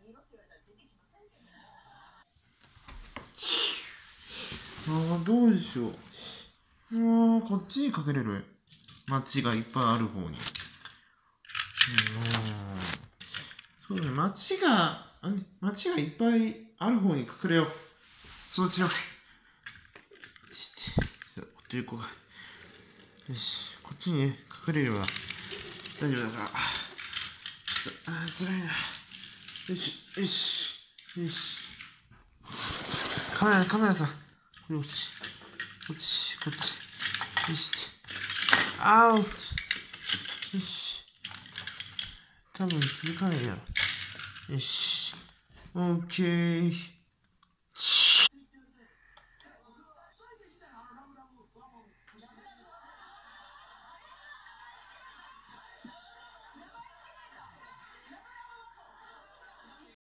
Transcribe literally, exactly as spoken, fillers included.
ああ、どうでしょう。もう、こっちに隠れる街がいっぱいある方に。うん、そうだね、街が、あ街がいっぱいある方に隠れよう。そうしよう。して、こっち行こうか。よし、こっちにね、隠れれば大丈夫だから。ああ、つらいな。よし、よし、よし。カメラ、カメラさん。こっち、こっち、こっち。よし。あーよし。多分気づかないやろ。よし。オッケー。